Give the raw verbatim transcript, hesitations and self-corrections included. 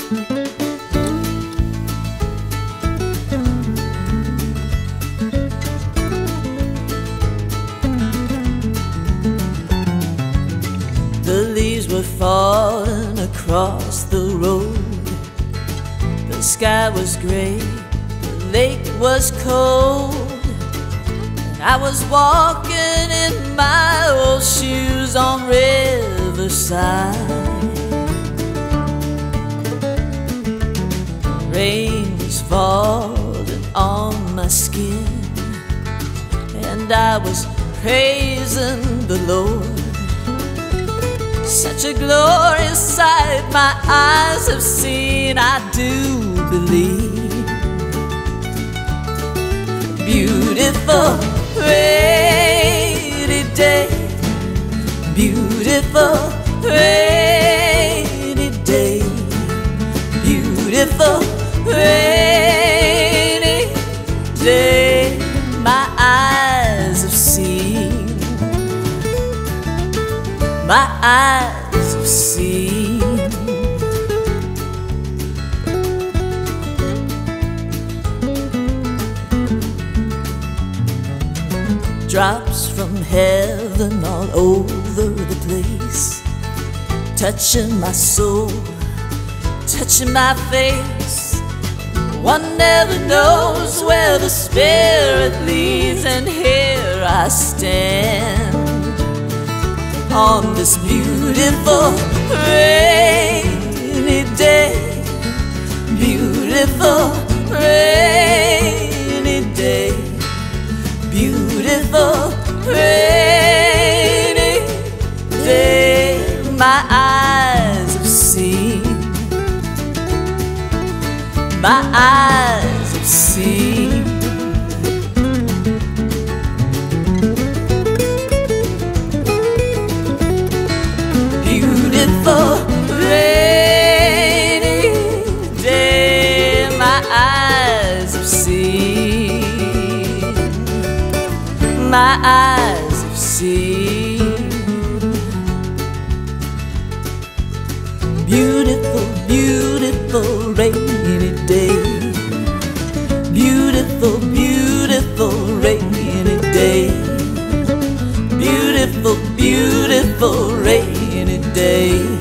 The leaves were falling across the road. The sky was gray, the lake was cold, and I was walking in my old shoes on Riverside. Rain was falling on my skin, and I was praising the Lord. Such a glorious sight my eyes have seen, I do believe. Beautiful rainy day, beautiful rainy day, beautiful rainy day, my eyes have seen. My eyes have seen. Drops from heaven all over the place, touching my soul, touching my face. One never knows where the Spirit leads, and here I stand on this beautiful rainy day, beautiful rainy day, beautiful rainy day. My eyes have seen, my eyes have seen. Beautiful rainy day, my eyes have seen, my eyes have seen. Beautiful, beautiful rainy day, beautiful, beautiful rainy day, beautiful, beautiful rainy day.